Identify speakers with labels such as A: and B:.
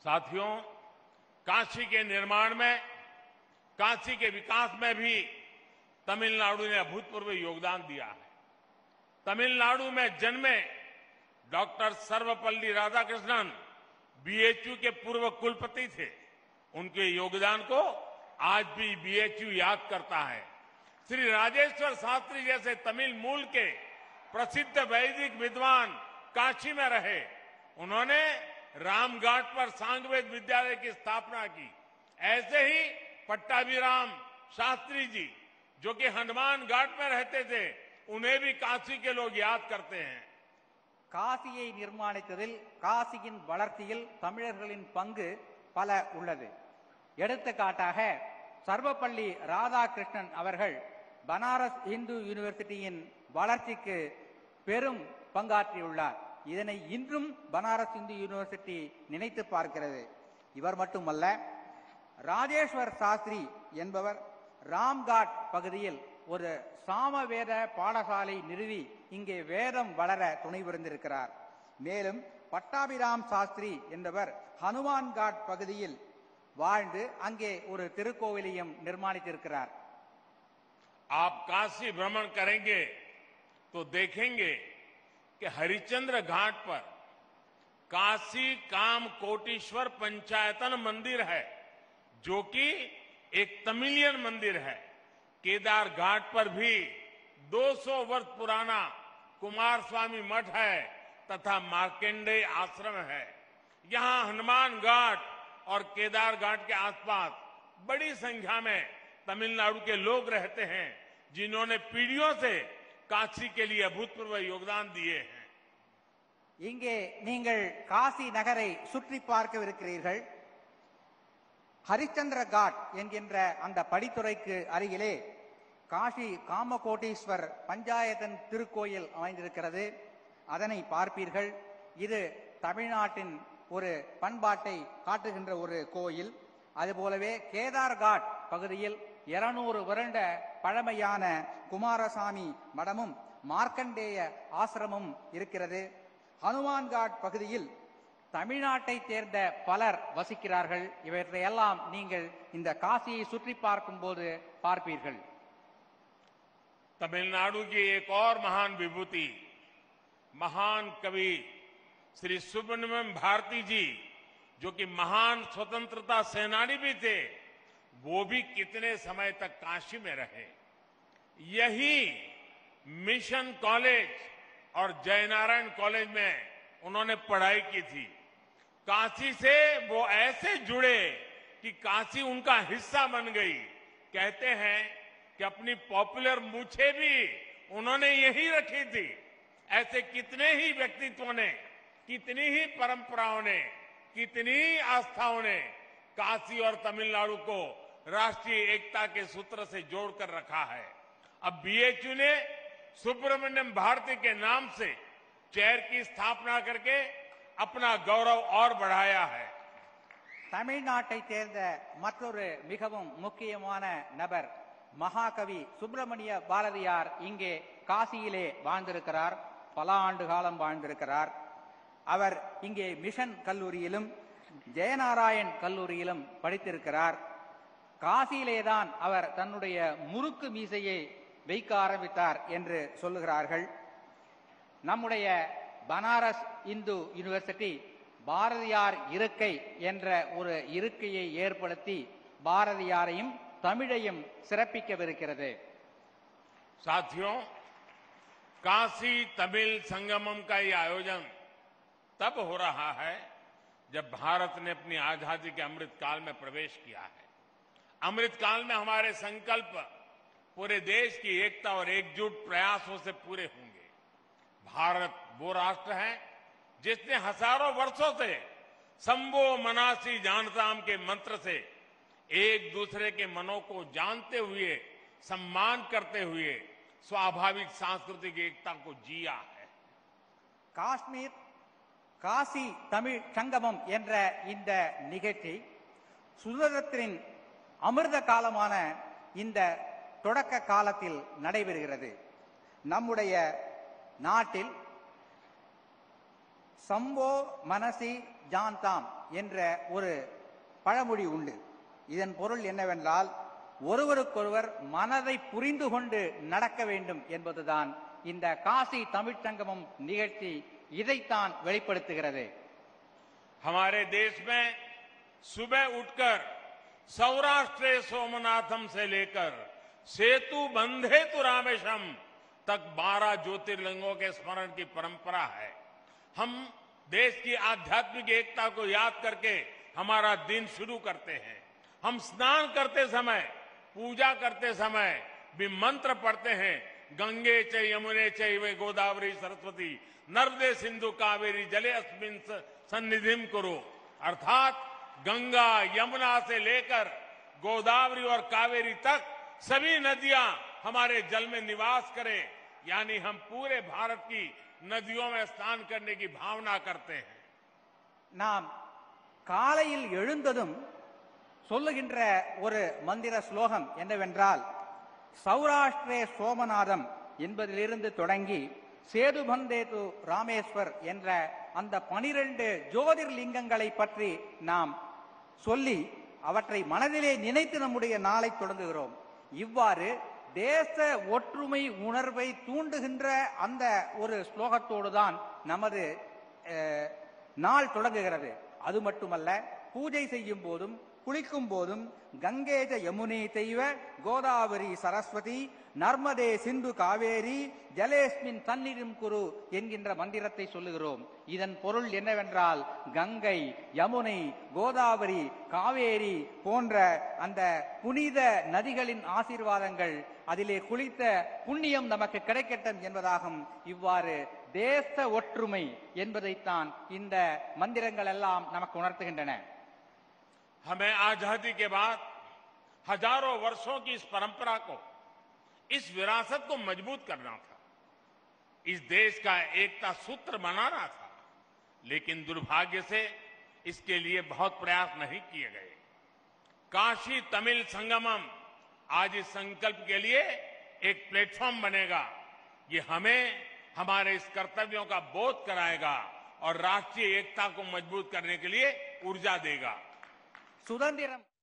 A: साथियों, काशी के निर्माण में, काशी के विकास में भी तमिलनाडु ने अभूतपूर्व योगदान दिया है। तमिलनाडु में जन्मे डॉक्टर सर्वपल्ली राधाकृष्णन बीएचयू के पूर्व कुलपति थे। उनके योगदान को आज भी बीएचयू याद करता है। श्री राजेश्वर शास्त्री जैसे तमिल मूल के प्रसिद्ध वैदिक विद्वान काशी में रहे। उन्होंने रामघाट पर सांगवेद विद्यालय की स्थापना की। ऐसे ही पट्टाभिराम शास्त्री जी, जो कि हनुमान घाट में रहते थे, उन्हें भी काशी के लोग याद करते हैं।
B: காசியை நிர்மாணித்ததில் காசியின் வளர்ச்சியில் தமிழர்களின் பங்கு பல உள்ளது. எடுத்துக்காட்டாக சர்வப்பள்ளி ராதாகிருஷ்ணன் அவர்கள் பனாரஸ் இந்து யூனிவர்சிட்டியின் வளர்ச்சிக்கு பெரும் பங்காற்றியுள்ளார். இதனை இன்றும் பனாரஸ் இந்து யூனிவர்சிட்டி நினைத்து பார்க்கிறது. இவர் மட்டுமல்ல, ராஜேஸ்வர் சாஸ்திரி என்பவர் ராம்காட் பகுதியில் ஒரு சாமவேத பாடசாலை நிறுவி இங்கே வேதம் வளர துணை புரிந்திருக்கிறார். மேலும் பட்டாபிராம் சாஸ்திரி என்பவர் ஹனுமான்காட் பகுதியில் வாழ்ந்து அங்கே ஒரு திருக்கோவிலையும் நிர்மாணித்திருக்கிறார்.
A: आप काशी भ्रमण करेंगे तो देखेंगे कि हरिश्चंद्र घाट पर काशी काम कोटीश्वर पंचायतन मंदिर है, जो कि एक तमिलियन मंदिर है। केदार घाट पर भी 200 वर्ष पुराना कुमार स्वामी मठ है तथा मार्कंडेय आश्रम है। यहां हनुमान घाट और केदार घाट के आसपास बड़ी संख्या में तमिलनाडु के लोग रहते हैं, जिन्होंने पीढ़ियों से काशी के लिए अभूतपूर्व योगदान दिए हैं।
B: இங்கே நீங்கள் காசி நகரை சுற்றி பார்க்கவிருக்கிறீர்கள். ஹரிச்சந்திர காட் என்கின்ற அந்த படித்துறைக்கு அருகிலே காசி காமகோட்டீஸ்வர் பஞ்சாயத்தன் திருக்கோயில் அமைந்திருக்கிறது. அதனை பார்ப்பீர்கள். இது தமிழ்நாட்டின் ஒரு பண்பாட்டை காட்டுகின்ற ஒரு கோயில். அதுபோலவே கேதார் காட் பகுதியில் 200 வருட பழமையான குமாரசாமி மடமும் மார்க்கண்டேய ஆசிரமும் இருக்கிறது. ஹனுமான்காட் பகுதியில் தமிழ்நாட்டை சேர்ந்த பலர் வசிக்கிறார்கள். இவற்றையெல்லாம் நீங்கள் இந்த காசியை சுற்றி பார்க்கும் போது பார்ப்பீர்கள்.
A: तमिलनाडु की एक और महान विभूति, महान कवि श्री सुब्रमण्यम भारती जी, जो कि महान स्वतंत्रता सेनानी भी थे, वो भी कितने समय तक काशी में रहे। यही मिशन कॉलेज और जयनारायण कॉलेज में उन्होंने पढ़ाई की थी। काशी से वो ऐसे जुड़े कि काशी उनका हिस्सा बन गई। कहते हैं कि अपनी पॉपुलर मूछें भी उन्होंने यही रखी थी। ऐसे कितने ही व्यक्तित्वों ने, कितनी ही परंपराओं ने, कितनी ही आस्थाओं ने काशी और तमिलनाडु को राष्ट्रीय एकता के सूत्र से जोड़कर रखा है। अब बीएचयू ने सुब्रमण्यम भारती के नाम से चेयर की स्थापना करके अपना गौरव और बढ़ाया है।
B: தமிழ்நாட்டை சேர்ந்த மற்றொரு மிகவும் முக்கியமான நபர் மகாகவி சுப்பிரமணிய பாரதியார் இங்கே காசியிலே வாழ்ந்திருக்கிறார். பல ஆண்டு காலம் வாழ்ந்திருக்கிறார். அவர் இங்கே மிஷன் கல்லூரியிலும் ஜெயநாராயண் கல்லூரியிலும் படித்திருக்கிறார். காசியிலேதான் அவர் தன்னுடைய முறுக்கு மீசையை வைக்க ஆரம்பித்தார் என்று சொல்லுகிறார்கள். நம்முடைய பனாரஸ் இந்து யூனிவர்சிட்டி பாரதியார் இருக்கை என்ற ஒரு இருக்கையை ஏற்படுத்தி பாரதியாரையும் தமிழையும் சிறப்பிக்கவிருக்கிறது.
A: साथियों, काशी तमिल संगमम का ये आयोजन तब हो रहा है जब भारत ने अपनी आजादी के अमृत काल में प्रवेश किया है। अमृत काल में हमारे संकल्प पूरे देश की एकता और एकजुट प्रयासों से पूरे होंगे। भारत वो राष्ट्र है जिसने हजारों वर्षों से संभो मनासी जानताम के मंत्र से एक दूसरे के मनों को जानते हुए, सम्मान करते हुए स्वाभाविक सांस्कृतिक एकता को जिया है।
B: காஷ்மீர் காசி தமிழ் சங்கமம் என்ற இந்த நிகழ்ச்சி சுதந்திரத்தின் அமிர்த காலமான இந்த தொடக்க காலத்தில் நடைபெறுகிறது. நம்முடைய நாட்டில் சம்போ மனசி ஜாந்தாம் என்ற ஒரு பழமொழி உண்டு. இதன் பொருள் என்னவென்றால், ஒருவருக்கொருவர் மனதை புரிந்து கொண்டு நடக்க வேண்டும் என்பதுதான் இந்த காசி தமிழ்ச் சங்கமம் நிகழ்ச்சி இதைத்தான் வெளிப்படுத்துகிறது.
A: हमारे देश में सुबह उठकर सौराष्ट्र सोमनाथम से लेकर सेतु बंधे तु रामेशम तक 12 ज्योतिर्लिंगों के स्मरण की परंपरा है. हम देश की आध्यात्मिक एकता को याद करके हमारा दिन शुरू करते हैं. हम स्नान करते समय, पूजा करते समय भी मंत्र पढ़ते हैं. गंगे च यमुने चैव गोदावरी सरस्वती नर्मदे सिंधु कावेरी जले अस्मिन् सन्निधिम करो. अर्थात गंगा यमुना से लेकर गोदावरी और कावेरी तक सभी नदियां हमारे जल में निवास करें. यानी हम पूरे भारत की नदियों में स्नान करने की भावना करते हैं.
B: நாம் காலையில் எழுந்ததும் சொல்லுகின்ற ஒரு மந்திர ஸ்லோகம் என்னவென்றால், சௌராஷ்டிரே சோமநாதம் என்பதிலிருந்து தொடங்கி சேதுபந்தேது ராமேஸ்வர் என்ற அந்த 12 ஜோதிர்லிங்கங்களை பற்றி நாம் சொல்லி அவற்றை மனதிலே நினைத்து நம்முடைய நாளை தொடங்குகிறோம். இவ்வாறு தேச ஒற்றுமை உணர்வை தூண்டுகின்ற அந்த ஒரு ஸ்லோகத்தோடு தான் நமது நாள் தொடங்குகிறது. அது மட்டுமல்ல, பூஜை செய்யும் போதும் குளிக்கும் போதும் கங்கேஜ யமுனே தெய்வ கோதாவரி சரஸ்வதி நர்மதே சிந்து காவேரி ஜலேஸ்மின் தன்னிரும் குரு என்கின்ற மந்திரத்தை சொல்லுகிறோம். இதன் பொருள் என்னவென்றால், கங்கை, யமுனை, கோதாவரி, காவேரி போன்ற அந்த புனித நதிகளின் ஆசீர்வாதங்கள், அதிலே குளித்த புண்ணியம் நமக்கு கிடைக்கட்டும் என்பதாகும். இவ்வாறு தேச ஒற்றுமை என்பதைத்தான் இந்த மந்திரங்கள் எல்லாம் நமக்கு உணர்த்துகின்றன.
A: हमें आजादी के बाद हजारों वर्षों की इस परंपरा को, इस विरासत को मजबूत करना था. इस देश का एकता सूत्र बनाना था. लेकिन दुर्भाग्य से इसके लिए बहुत प्रयास नहीं किए गए. काशी तमिल संगमम आज इस संकल्प के लिए एक प्लेटफॉर्म बनेगा. ये हमें हमारे इस कर्तव्यों का बोध कराएगा और राष्ट्रीय एकता को मजबूत करने के लिए ऊर्जा देगा.
B: சுதந்திரம்